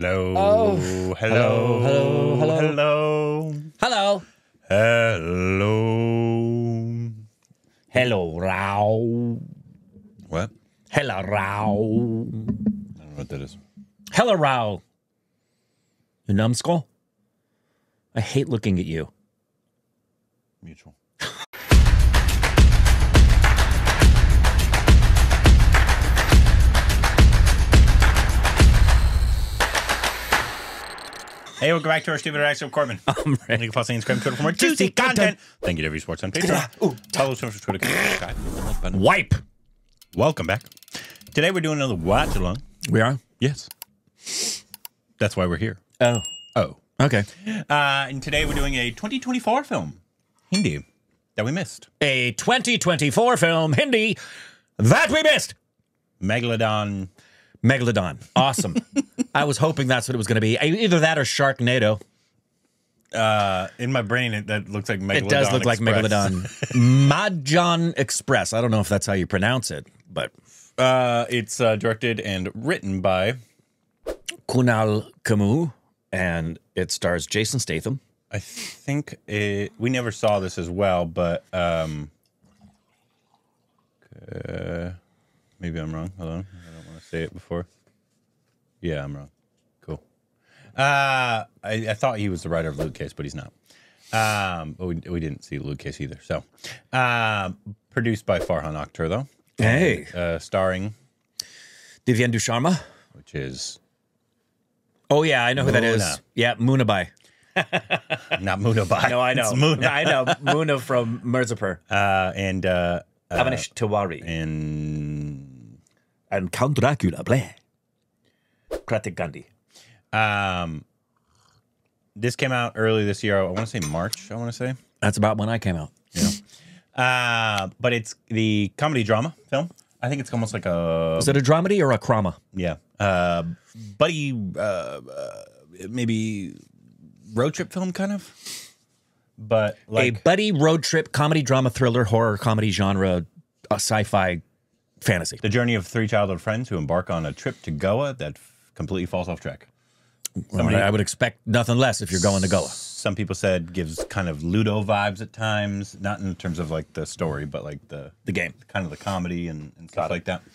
Hello. Oh. Hello. Hello. Hello. Hello. Hello. Hello. Hello, Rao. What? Hello, Rao. I don't know what that is. Hello, Rao. You numbskull? I hate looking at you. Mutual. Hey, welcome back to our Stupid Reaction with Corbin. I'm ready. You can follow us on Instagram, Twitter for more juicy content. Thank you to every sports on Patreon. Follow us on Twitter, subscribe, hit the like button. Wipe. Welcome back. Today we're doing another watch along. We are? Yes. That's why we're here. Oh. Oh. Okay. And today we're doing a 2024 film, Hindi, that we missed. A 2024 film, Hindi, that we missed. Megalodon. Megalodon. Awesome. I was hoping that's what it was going to be. Either that or Sharknado. In my brain, that looks like Megalodon. It does look like Express. Megalodon. Mahjong Express. I don't know if that's how you pronounce it, but It's directed and written by Kunal Kamu, and it stars Jason Statham. I think we never saw this as well, but maybe I'm wrong. Hold on, I don't want to say it before. Yeah, I'm wrong. Cool. I thought he was the writer of Luke Cage, but he's not. But we didn't see Luke Cage either. So, produced by Farhan Akhtar, though. Hey, Starring, Divyendu Sharma. which is Oh yeah, I know who that is. Muna. Yeah, Munabai. not Munabai. No, I know. It's Muna. I know. Muna from Mirzapur. And Avanish Tiwari. And Count Dracula. Blah. Pratik Gandhi. This came out early this year. I want to say March. I want to say. That's about when I came out. But it's the comedy drama film. I think it's almost like a Is it a dramedy or a crama? yeah, buddy, maybe road trip film kind of. But like A buddy road trip comedy drama thriller horror comedy genre sci-fi fantasy. the journey of three childhood friends who embark on a trip to Goa that completely falls off track. Well, I would expect nothing less if you're going to Goa. Some people said gives kind of Ludo vibes at times, not in terms of like the story, but like the game. kind of the comedy and stuff like that.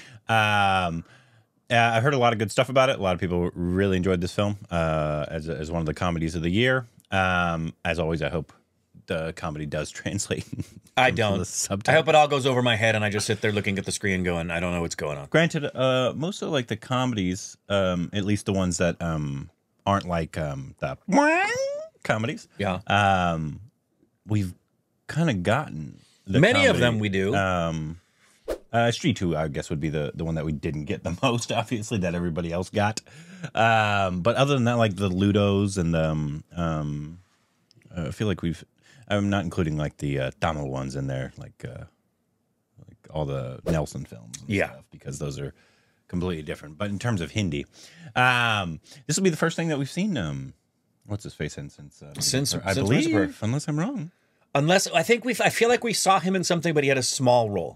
I heard a lot of good stuff about it. A lot of people really enjoyed this film as one of the comedies of the year. As always, I hope the comedy does translate. I into don't. the I subtitles. hope it all goes over my head and I just sit there looking at the screen going, I don't know what's going on. Granted, most of like the comedies, at least the ones that aren't like the comedies, Yeah. we've kind of gotten Many of them we do. Street 2, I guess, would be the one that we didn't get the most, obviously, that everybody else got. But other than that, like the Ludos and the, I feel like I'm not including like the Tamil ones in there, like all the Nelson films and stuff, because those are completely different. But in terms of Hindi, this will be the first thing that we've seen, what's his face in since I believe, Mirzapur. unless I'm wrong. Unless I think I feel like we saw him in something, but he had a small role.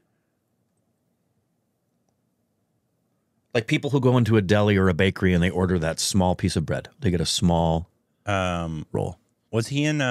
Like people who go into a deli or a bakery and they order that small piece of bread. They get a small roll. Was he in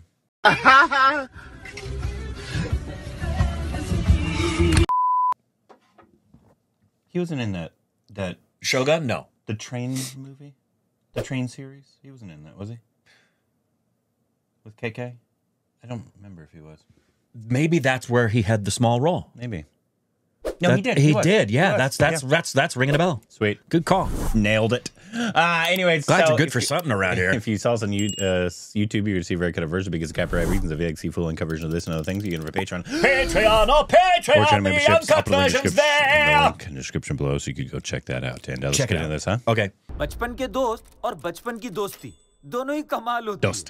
he wasn't in that Shogun? No. the train movie? The train series? He wasn't in that, was he? With KK? I don't remember if he was. Maybe that's where he had the small role. Maybe. No, he did. He was. did. Yeah, He was. that's ringing a bell. Sweet. Good call. Nailed it. Anyways, Glad so you're good if for you- something around here. If you saw us on YouTube, you're going to see a very cut of version because of copyright reasons. If you like to see full uncut version of this and other things, you can go to Patreon. Patreon, oh Or Patreon, channel the memberships. I'll uncut put a link version's in there. the link in the description below so you could go check that out. And let's Check get it into out. this, huh? Okay. बचपन के दोस्त और बचपन की दोस्ती दोनों ही कमाल होती Dost.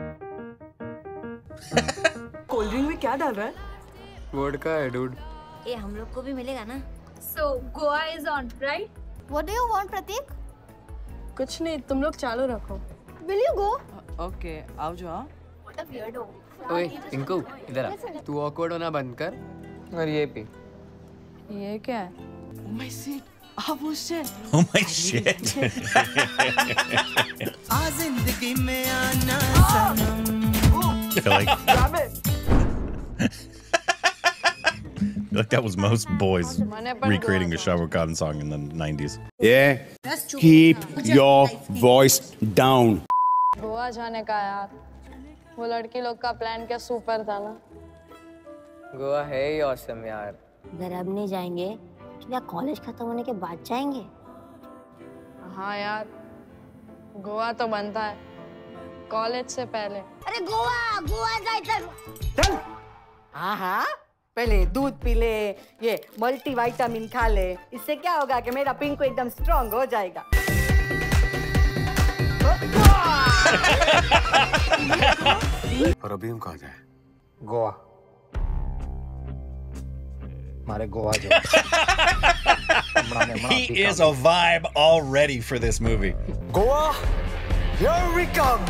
कोल्ड ड्रिंक में क्या डाल रहा है? वोडका है डूड ए हम लोग को भी मिलेगा ना? So Goa is on, right? What do you want, Pratik? कुछ नहीं, तुम लोग चालू रखो. Will you go? ओके आओ जो हाँ What a weirdo. ओए टिंकू इधर आ तू ऑकवर्ड होना बंद कर और ये पी ये क्या है? My seat Oh shit. Oh my shit. I feel like that was most boys recreating a Shah Rukh Khan song in the 90s. Yeah. Keep your voice down. Goa जाने का यार, वो लड़की लोग का प्लान क्या सुपर था ना। गोवा है ही ऑसम यार। अगर अब नहीं जाएंगे तो क्या कॉलेज खत्म होने के बाद जाएंगे? हाँ यार, गोवा तो बनता है कॉलेज से पहले। अरे गोवा जायचं। हाँ, पहले दूध पी ले, ये मल्टीविटामिन खा ले, इससे क्या होगा कि मेरा पिंकू एकदम स्ट्रांग हो जाएगा। और अभी हम कहाँ जाए? गोवा। हमारे गोवा जाओ। He is a vibe already for this movie. Goa, here we come.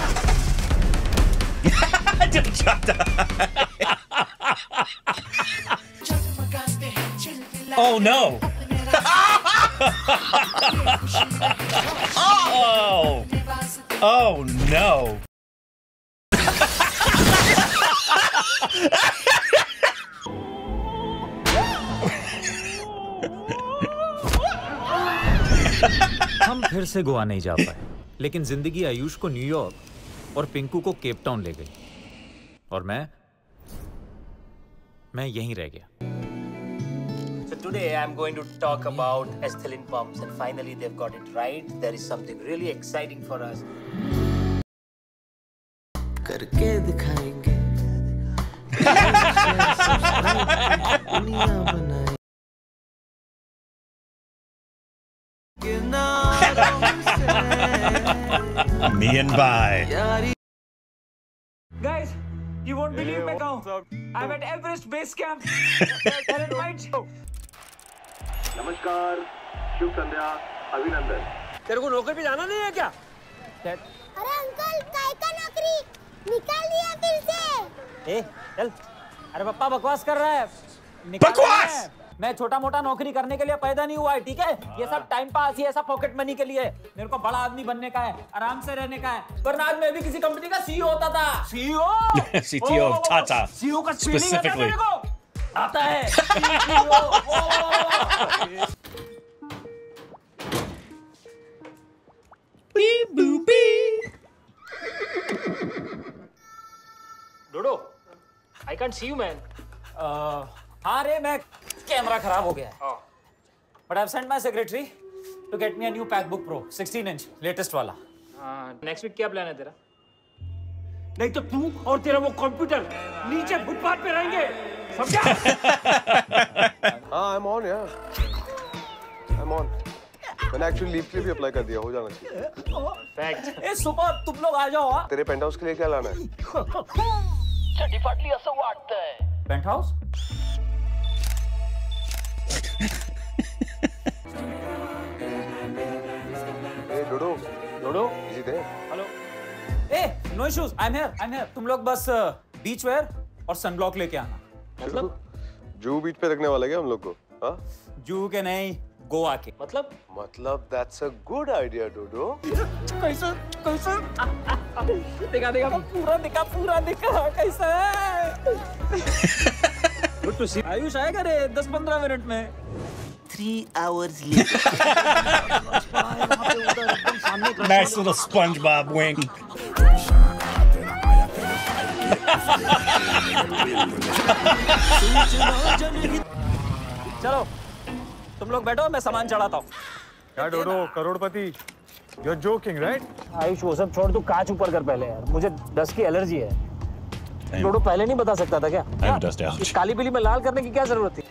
Oh no! Oh no! हम फिर से गोवा नहीं जा पाए, लेकिन जिंदगी आयुष को न्यूयॉर्क और पिंकू को केप टाउन ले गई और मैं यहीं रह गया। So today I'm going to talk about Esthelin pumps, and finally they've got it right. There is something really exciting for us. करके दिखाएंगे। Me and Bye. Guys, you won't believe मैं कहाँ? I'm at Everest Base Camp. नमस्कार, शुभ संध्या, अभिनंदन। तेरे को नौकरी पे जाना नहीं है क्या? अरे अंकल, काय का नौकरी निकाल दिया फिर से। ए, चल। अरे पापा बकवास कर रहा है। बकवास! मैं छोटा मोटा नौकरी करने के लिए पैदा नहीं हुआ है, ठीक है? ये सब टाइम पास, ये सब पॉकेट मनी के लिए। मेरे को बड़ा आदमी बनने का है, आराम से रहने का है। वरना आज मैं भी किसी कंपनी का सीईओ होता था। CEO? CTO of Tata. CEO का specifically. आता है। Dodo, I can't see you, man. हाँ रे, मैं कैमरा खराब हो गया है। But I've sent my secretary to get me a new MacBook Pro 16-inch latest वाला। Next week क्या प्लान है तेरा? नहीं तो तू और तेरा वो कंप्यूटर नीचे फुटपाथ पे रहेंगे, समझा? हाँ, I'm on, yeah. I'm on. मैंने एक्चुअली लीव के लिए भी अप्लाई कर दिया, हो जाना चाहिए। Fact. ए सुपर, तुम लोग आ जाओ। तेरे पेंट हाउस के लिए क्या लाना है? फाटली असं वाटतंय। Penthouse? ए डोडो, डोडो, इजी दे। हेलो। ए, no issues, I am here. तुम लोग बस बीच वेयर और सनब्लॉक लेके आना। मतलब? जू बीच पे रखने वाला क्या हम लोग को? हाँ? जू के नहीं, गोवा के। मतलब that's a good idea, डोडो। कैसा? पूरा दिखा कैसा है? गुड टू सी। आयुष आएगा रे 10-15 मिनट में। 3 hours later. Nice little SpongeBob wink. चलो, तुम लोग बैठो, मैं सामान चढ़ाता हूँ। क्या डोडो, करोड़पति? You're joking, right? आयुष वो सब छोड़, तू कांच ऊपर कर पहले यार। मुझे डस्ट की एलर्जी है। डोडो पहले नहीं बता सकता था क्या? I have dust allergy. इस काली पीली में लाल करने की क्या जरूरत थी?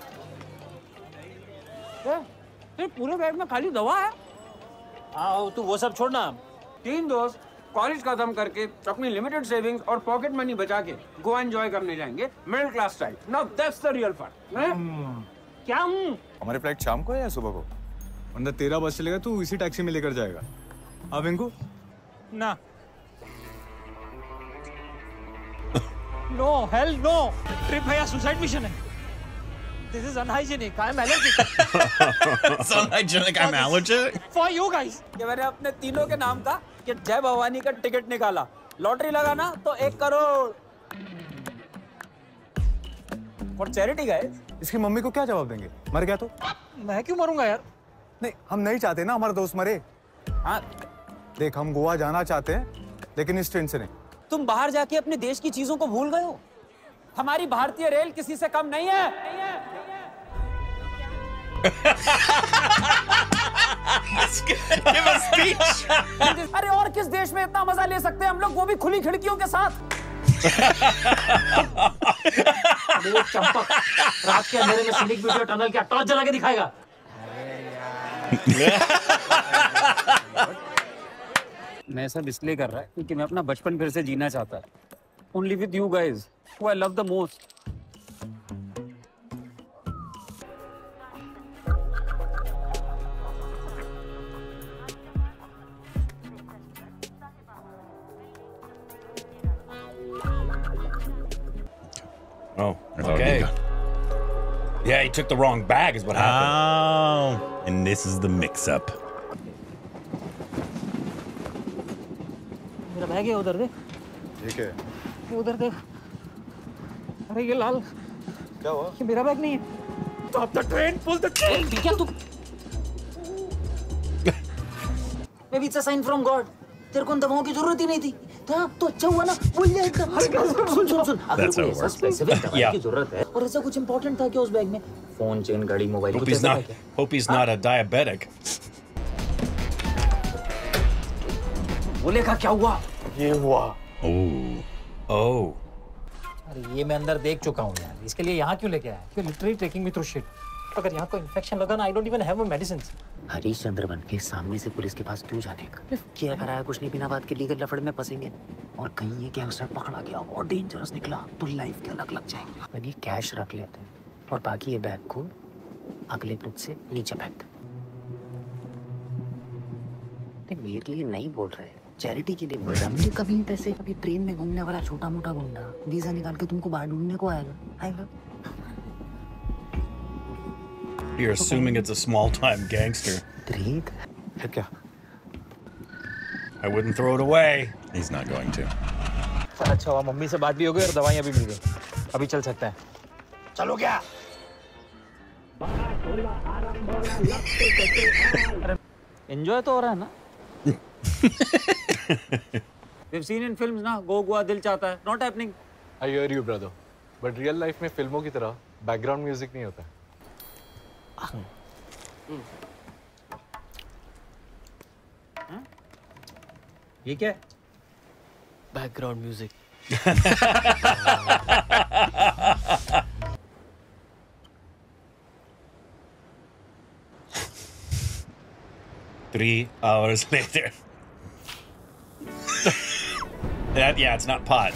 पूरे बैग में खाली दवा है। हाँ, तू वो सब छोड़ना। 3 दोस्त कॉलेज खत्म करके अपनी लिमिटेड सेविंग्स और पॉकेट मनी बचा के गोवा एंजॉय करने जाएंगे, middle class style. Now that's the real fun. क्या हूँ? हमारी फ्लाइट शाम को है या सुबह को? वरना तेरा बस चलेगा, तू इसी टैक्सी में लेकर जाएगा। अब इनको ना। No, hello no. ट्रिप है या सुसाइड मिशन है? This is unhygienic. I am allergic. Sound like I'm allergic? For you guys. कि मैंने अपने तीनों के नाम का कि जय भवानी का टिकट निकाला, लॉटरी लगाना तो 1 करोड़। और चैरिटी गए। इसकी मम्मी को क्या जवाब देंगे? मर गया तो? मैं क्यों मरूंगा यार? नहीं, हम नहीं चाहते ना हमारा दोस्त मरे। हाँ। देख, हम गोवा जाना चाहते हैं, लेकिन इस ट्रेन से नहीं। तुम बाहर जाके अपने देश की चीजों को भूल गए हो। हमारी भारतीय रेल किसी से कम नहीं है। Give a speech. अरे और किस देश में इतना मजा ले सकते हैं हम लोग, वो भी खुली खिड़कियों के साथ। चंपक रात के अंधेरे में सिनिक वीडियो टनल क्या टॉर्च जला के दिखाएगा? मैं सब इसलिए कर रहा है क्योंकि मैं अपना बचपन फिर से जीना चाहता है। Only with you guys, who I love the most. Oh, okay. Yeah, he took the wrong bag is what happened. Oh, and this is the mix-up. मेरा बैग है उधर देख। ठीक है। ये उधर देख। अरे ये लाल। क्या हुआ? ये मेरा बैग नहीं है। Stop the train, pull the train. क्या तू? Maybe it's a sign from God. तेरे को दवाओं की जरूरत ही नहीं थी। तो अच्छा हुआ ना, बोल दिया एकदम। सुन। अगर कोई ऐसा स्पेसिफिक दवाई की जरूरत है और ऐसा कुछ इंपॉर्टेंट था क्या उस बैग में? फोन, चेन, घड़ी, mobile. Hope he's not a diabetic. बोलेगा क्या हुआ? ये हुआ। Oh. अरे ये मैं अंदर देख चुका हूँ यार। इसके लिए यहाँ क्यों लेके आया? You're literally taking me through shit. अगर यहाँ कोई इन्फेक्शन लगा ना, I don't even have my medicines. Harish Chandra बन के सामने से पुलिस के पास क्यों जाने का? क्या कराया कुछ नहीं, बिना बात के लीगल लफड़े में फंसेंगे। और कहीं ये गैंगस्टर पकड़ा गया और डेंजरस निकला तो लाइफ के अलग लग जाएंगे। अपन ये कैश रख लेते हैं और बाकी ये बैग को अगले ब्रिज से नीचे फेंक दे। मेरे लिए नहीं बोल रहे, चैरिटी के लिए बोल रहा। मुझे कभी पैसे, कभी ट्रेन में घूमने वाला छोटा मोटा गुंडा वीजा निकाल के तुमको बाहर ढूंढने को आएगा। You're assuming it's a small-time gangster. Drake? क्या? I wouldn't throw it away. He's not going to. अच्छा हुआ मम्मी से बात भी हो गई और दवाइयाँ भी मिल गई। अभी चल सकते हैं। चलो क्या? Enjoy तो हो रहा है ना? We've seen in films ना, go Goa दिल चाहता है, not happening. I hear you, brother. But real life में फिल्मों की तरह background music नहीं होता। ये क्या है? Background music. Three hours later. Yeah, it's not pot.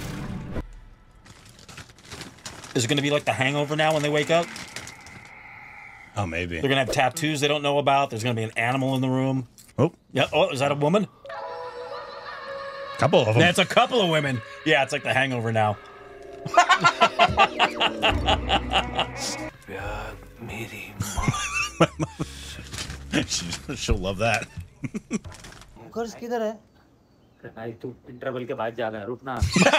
Is it going to be like The Hangover now when they wake up? Oh, maybe. They're going to have tattoos they don't know about. There's going to be an animal in the room. Oh. Yeah. Oh, is that a woman? Couple of them. That's a couple of women. Yeah, it's like The Hangover now. She'll love that. कर्ज किधर है? भाई तू interval के बाद जा रहा है, रुकना।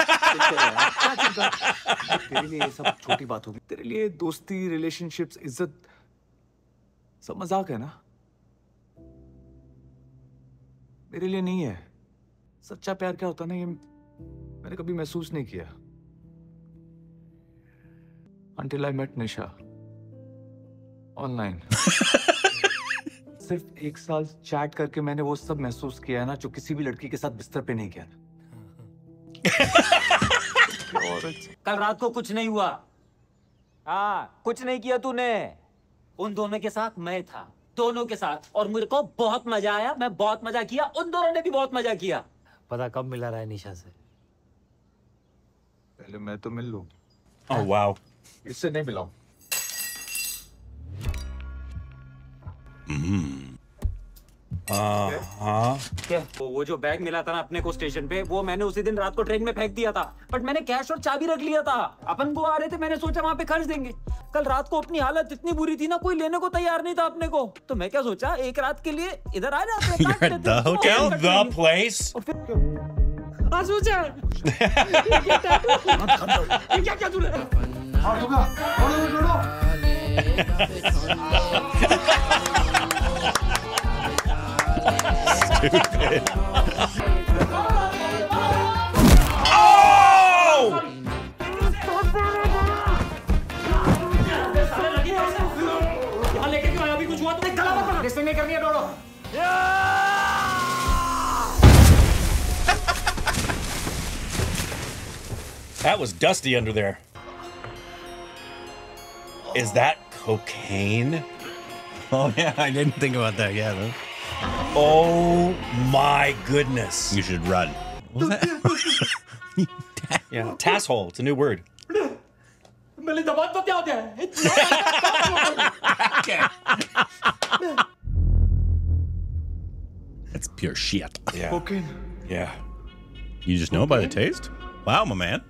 तेरे लिए ये सब छोटी बात होगी। तेरे लिए दोस्ती, रिलेशनशिप्स, इज्जत सब मजाक है ना? मेरे लिए नहीं है। सच्चा प्यार क्या होता है ना, ये मैंने कभी महसूस नहीं किया। Until I met Nisha online. सिर्फ 1 साल चैट करके मैंने वो सब महसूस किया है ना जो किसी भी लड़की के साथ बिस्तर पे नहीं किया। कल रात को कुछ नहीं हुआ। हाँ, कुछ नहीं किया तूने। उन दोनों के साथ मैं था, दोनों के साथ, और मेरे को बहुत मजा आया। मैं बहुत मजा किया, उन दोनों ने भी बहुत मजा किया। पता कब मिला रहा है निशा से? पहले मैं तो मिल लूं। Oh wow. इससे नहीं मिलाऊं। क्या वो जो बैग मिला था ना अपने को स्टेशन पे, वो मैंने उसी दिन रात को ट्रेन में फेंक दिया था, बट मैंने कैश और चाबी रख लिया था। अपन को आ रहे थे, मैंने सोचा वहाँ पे खर्च देंगे। कल रात को अपनी हालत इतनी बुरी थी ना, कोई लेने को तैयार नहीं था अपने को, तो मैं क्या सोचा एक रात के लिए इधर आ जाते हैं। The hotel, the place. सोचा क्या क्या तूने Stupid. Oh! यहाँ लेके क्यों आया? अभी कुछ हुआ तो देख, गला मत पकड़। रेसिंग नहीं करनी है डोडो। That was dusty under there. Is that cocaine? Oh yeah, I didn't think about that. Yeah. Oh my goodness. You should run. What was that? Yeah, tasshole. It's a new word. मेरे दबाव तो क्या होता है? That's pure shit. Yeah. Cocaine. Yeah. You just know by the taste? Wow, my man.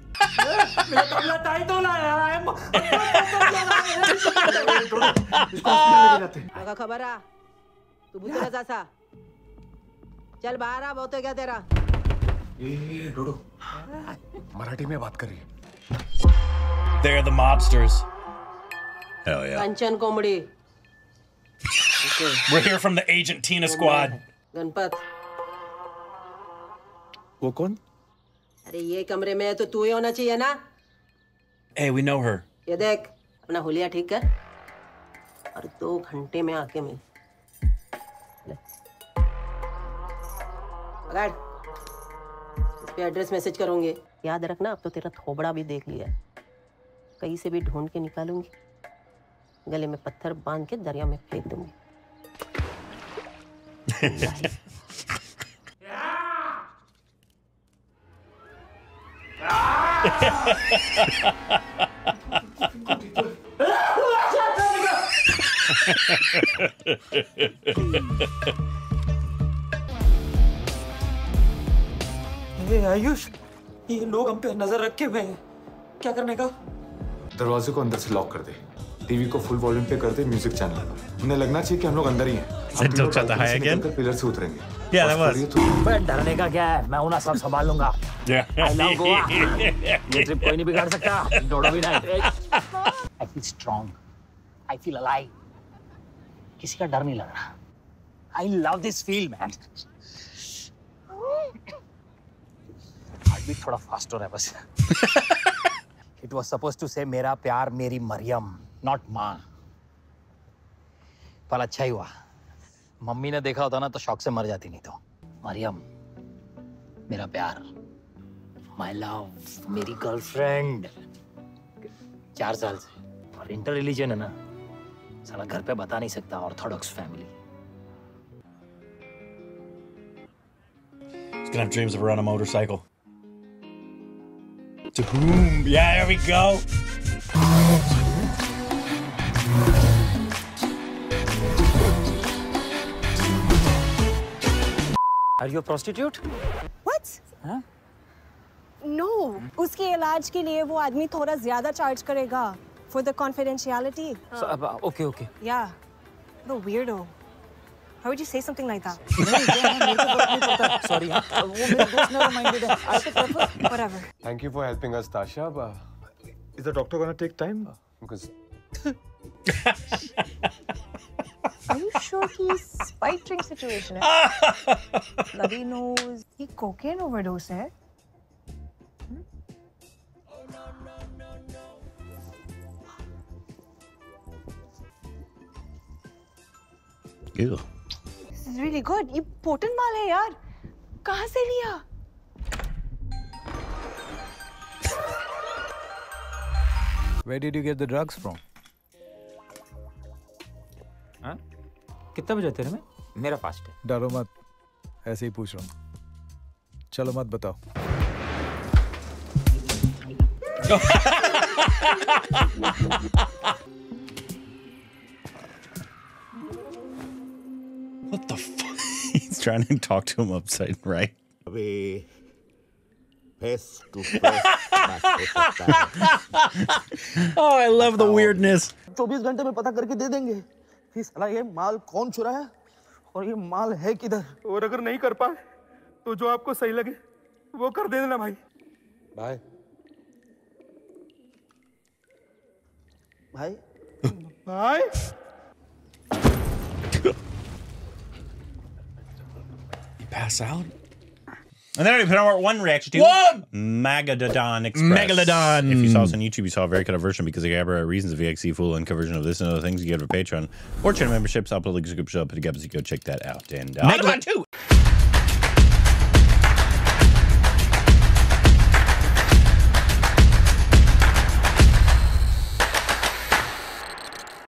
लगा खबर आ तू बुद्धू जैसा चल बाहर आ बहुत हो गया तेरा ये डोडो मराठी में बात कर रही है They're the mobsters. Hell yeah. Kanchan कोमड़ी We're here from the Agent Tina squad. Ganpat वो कौन अरे ये कमरे में तो तू ही होना चाहिए ना Hey, we know her. ये देख अपना हुलिया ठीक कर और 2 घंटे में आके मिल पकड़ इस पे एड्रेस मैसेज करूंगी याद रखना अब तो तेरा थोबड़ा भी देख लिया है कहीं से भी ढूंढ के निकालूंगी गले में पत्थर बांध के दरिया में फेंक दूंगी आयुष ये लोग हम पे नजर रखे हुए हैं क्या करने का दरवाजे को अंदर से लॉक कर दे टीवी को फुल वॉल्यूम पे कर दे म्यूजिक चैनल उन्हें लगना चाहिए कि हम लोग अंदर ही हैं पिलर से उतरेंगे बट डरने का क्या है मैं उन्हें सब संभाल लूंगा I love गोवा ये ट्रिप कोई नहीं बिगाड़ सकता डोडो भी नहीं I feel strong I feel alive किसी का डर नहीं लग रहा I love this feel man heart beat थोड़ा फास्टर है बस It was supposed to say मेरा प्यार मेरी मरियम not माँ पर अच्छा ही हुआ मम्मी ने देखा होता ना तो शौक से मर जाती नहीं तो मरियम मेरा प्यार माय लव मेरी गर्लफ्रेंड 4 साल से और इंटर रिलीजन है ना साला घर पे बता नहीं सकता orthodox family He's gonna have dreams of her on a motorcycle. To whom? Yeah, there we go. Are you a prostitute? What? Huh? No. उसके इलाज के लिए वो आदमी थोड़ा ज्यादा चार्ज करेगा for the confidentiality. So, okay, okay. Yeah. What a weirdo. How would you say something like that? Sorry, वो मेरे दोस्त ने reminded है. I have to prefer. Whatever. Thank you for helping us, Tasha. Is the doctor gonna take time? Because Are you sure he's spike drink situation है? Bloody nose. ये cocaine overdose है? Ew. This is really good. ये potent माल है यार. कहाँ से लिया? Where did you get the drugs from? हाँ? कितना बजे तेरे में? मेरा फास्ट है. डरो मत, ऐसे ही पूछ रहा हूँ. चलो मत बताओ. What the fuck? trying to talk to him upside right. Face to face. Oh, I love the weirdness. 24 घंटे में पता करके दे देंगे कि साला ये माल कौन चुरा है और ये माल है किधर। और अगर नहीं कर पाए तो जो आपको सही लगे वो कर दे देना भाई। भाई भाई भाई You pass out? And then we put our one reaction to Megalodon Express. Megalodon. If you saw us on YouTube, you saw a very cut version because of Gabriel reasons. If you like to see full uncut version of this and other things, you get a Patreon or channel memberships. I'll put links in the description. I'll put it up so you go check that out. And Megalodon 2.